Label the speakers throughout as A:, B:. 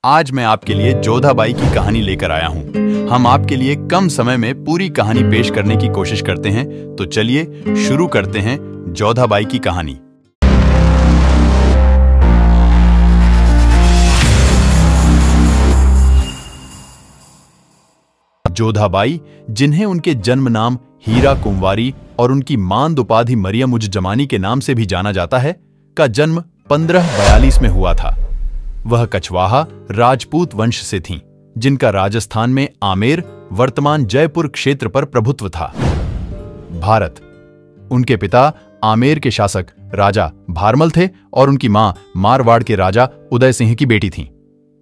A: आज मैं आपके लिए जोधाबाई की कहानी लेकर आया हूं। हम आपके लिए कम समय में पूरी कहानी पेश करने की कोशिश करते हैं, तो चलिए शुरू करते हैं जोधाबाई की कहानी। जोधाबाई, जिन्हें उनके जन्म नाम हीरा कुंवारी और उनकी मांद उपाधि मरियम उज जमानी के नाम से भी जाना जाता है, का जन्म 1542 में हुआ था। वह कछवाहा राजपूत वंश से थीं, जिनका राजस्थान में आमेर, वर्तमान जयपुर क्षेत्र पर प्रभुत्व था। भारत। उनके पिता आमेर के शासक राजा भारमल थे और उनकी मां मारवाड़ के राजा उदय सिंह की बेटी थीं।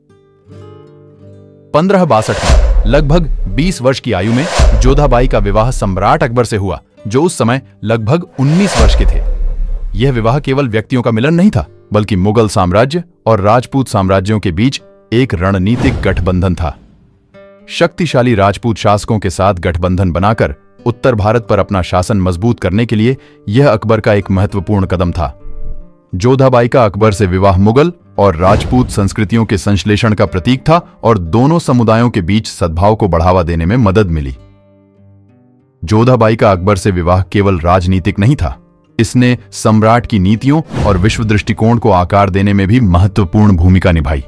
A: 1562 में लगभग 20 वर्ष की आयु में जोधाबाई का विवाह सम्राट अकबर से हुआ, जो उस समय लगभग 19 वर्ष के थे। यह विवाह केवल व्यक्तियों का मिलन नहीं था, बल्कि मुगल साम्राज्य और राजपूत साम्राज्यों के बीच एक रणनीतिक गठबंधन था। शक्तिशाली राजपूत शासकों के साथ गठबंधन बनाकर उत्तर भारत पर अपना शासन मजबूत करने के लिए यह अकबर का एक महत्वपूर्ण कदम था। जोधाबाई का अकबर से विवाह मुगल और राजपूत संस्कृतियों के संश्लेषण का प्रतीक था और दोनों समुदायों के बीच सद्भाव को बढ़ावा देने में मदद मिली। जोधाबाई का अकबर से विवाह केवल राजनीतिक नहीं था, इसने सम्राट की नीतियों और विश्व दृष्टिकोण को आकार देने में भी महत्वपूर्ण भूमिका निभाई।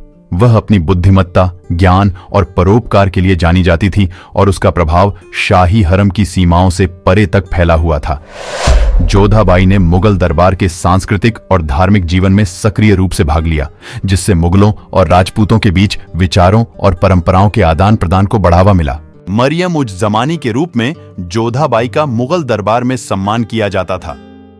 A: वह अपनी बुद्धिमत्ता, ज्ञान और परोपकार के लिए जानी जाती थी और उसका प्रभाव शाही हरम की सीमाओं से परे तक फैला हुआ था। जोधाबाई ने मुगल दरबार के सांस्कृतिक और धार्मिक जीवन में सक्रिय रूप से भाग लिया, जिससे मुगलों और राजपूतों के बीच विचारों और परंपराओं के आदान प्रदान को बढ़ावा मिला। मरियम उज जमानी के रूप में जोधाबाई का मुगल दरबार में सम्मान किया जाता था।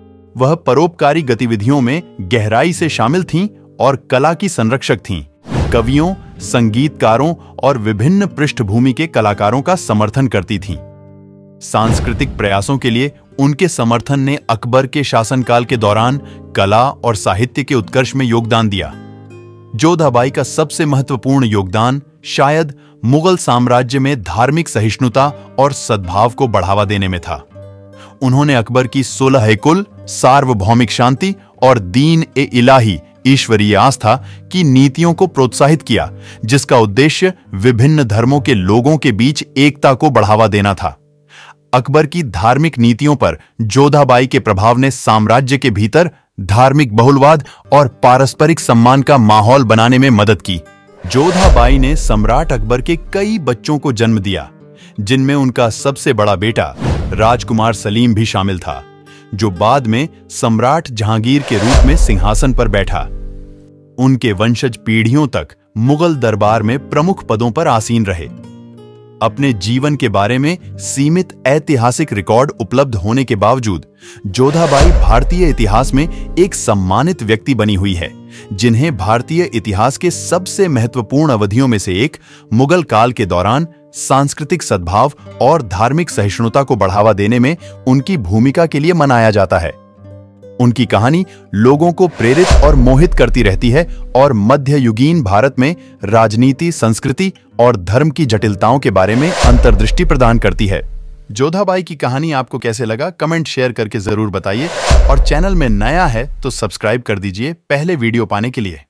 A: वह परोपकारी गतिविधियों में गहराई से शामिल थीं और कला की संरक्षक थीं। कवियों, संगीतकारों और विभिन्न पृष्ठभूमि के कलाकारों का समर्थन करती थीं। सांस्कृतिक प्रयासों के लिए उनके समर्थन ने अकबर के शासनकाल के दौरान कला और साहित्य के उत्कर्ष में योगदान दिया। जोधाबाई का सबसे महत्वपूर्ण योगदान शायद मुगल साम्राज्य में धार्मिक सहिष्णुता और सद्भाव को बढ़ावा देने में था। उन्होंने अकबर की सुलह-ए-कुल, सार्वभौमिक शांति और दीन-ए-इलाही ईश्वरीय आस्था की नीतियों को प्रोत्साहित किया, जिसका उद्देश्य विभिन्न धर्मों के लोगों के बीच एकता को बढ़ावा देना था। अकबर की धार्मिक नीतियों पर जोधाबाई के प्रभाव ने साम्राज्य के भीतर धार्मिक बहुलवाद और पारस्परिक सम्मान का माहौल बनाने में मदद की। जोधाबाई ने सम्राट अकबर के कई बच्चों को जन्म दिया, जिनमें उनका सबसे बड़ा बेटा राजकुमार सलीम भी शामिल था, जो बाद में सम्राट जहांगीर के रूप में सिंहासन पर बैठा। उनके वंशज पीढ़ियों तक मुगल दरबार में प्रमुख पदों पर आसीन रहे। अपने जीवन के बारे में सीमित ऐतिहासिक रिकॉर्ड उपलब्ध होने के बावजूद जोधाबाई भारतीय इतिहास में एक सम्मानित व्यक्ति बनी हुई है, जिन्हें भारतीय इतिहास के सबसे महत्वपूर्ण अवधियों में से एक मुगल काल के दौरान सांस्कृतिक सद्भाव और धार्मिक सहिष्णुता को बढ़ावा देने में उनकी भूमिका के लिए मनाया जाता है। उनकी कहानी लोगों को प्रेरित और मोहित करती रहती है और मध्ययुगीन भारत में राजनीति, संस्कृति और धर्म की जटिलताओं के बारे में अंतर्दृष्टि प्रदान करती है। जोधाबाई की कहानी आपको कैसे लगा, कमेंट शेयर करके जरूर बताइए और चैनल में नया है तो सब्सक्राइब कर दीजिए पहले वीडियो पाने के लिए।